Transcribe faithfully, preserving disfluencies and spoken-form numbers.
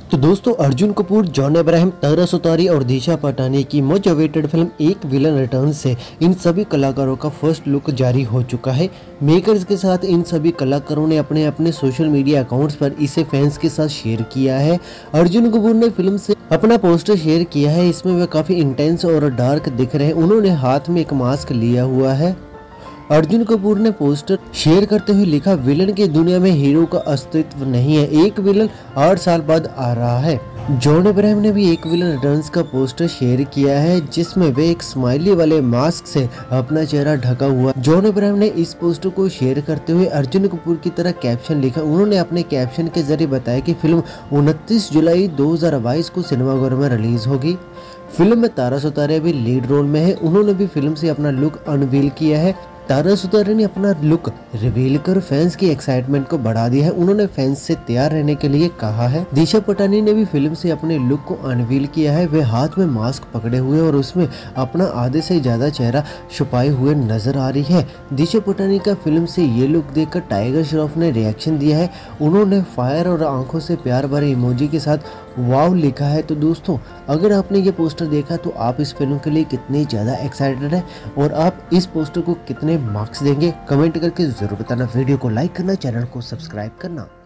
तो दोस्तों Arjun Kapoor, John Abraham, Tara Sutari और दिशा पटानी की much awaited film Ek villain return से इन सभी कलाकारों का फर्स्ट लुक जारी हो चुका है। मेकर्स के साथ इन सभी कलाकारों ने अपने अपने सोशल मीडिया अकाउंट्स पर इसे फैंस के साथ शेयर किया है। अर्जुन कपूर ने फिल्म से अपना पोस्टर शेयर किया है। इसमें वह काफी इंटेंस और डार्क दिख रहे हैं। उन्होंने हाथ में एक मास्क लिया हुआ है। अर्जुन कपूर ने पोस्टर शेयर करते हुए लिखा, विलन की दुनिया में हीरो का अस्तित्व नहीं है, एक विलन आठ साल बाद आ रहा है। जॉन अब्राहम ने भी एक विलन रिटर्न्स का पोस्टर शेयर किया है, जिसमें वे एक स्माइली वाले मास्क से अपना चेहरा ढका हुआ। जॉन अब्राहम ने इस पोस्टर को शेयर करते हुए अर्जुन कपूर की तरह कैप्शन लिखा। उन्होंने अपने कैप्शन के जरिए बताया कि फिल्म उनतीस जुलाई दो हज़ार बाईस को सिनेमाघर में रिलीज होगी। फिल्म में तारा सुतारिया भी लीड रोल में है। उन्होंने भी फिल्म से अपना लुक अनवील किया है। तारा सुतारिया ने अपना लुक रिवील कर फैंस की एक्साइटमेंट को बढ़ा दिया है। उन्होंने फैंस से तैयार रहने के लिए कहा है। दिशा पटानी ने भी फिल्म से अपने लुक को अनवील किया है। वे हाथ में मास्क पकड़े हुए और उसमें अपना आधे से ज्यादा चेहरा छुपाए हुए नजर आ रही है। दिशा पटानी का फिल्म से ये लुक देखकर टाइगर श्रॉफ ने रिएक्शन दिया है। उन्होंने फायर और आंखों से प्यार भरे इमोजी के साथ वाव लिखा है। तो दोस्तों, अगर आपने ये पोस्टर देखा तो आप इस फिल्म के लिए कितने ज़्यादा एक्साइटेड हैं और आप इस पोस्टर को कितने मार्क्स देंगे, कमेंट करके ज़रूर बताना। वीडियो को लाइक करना, चैनल को सब्सक्राइब करना।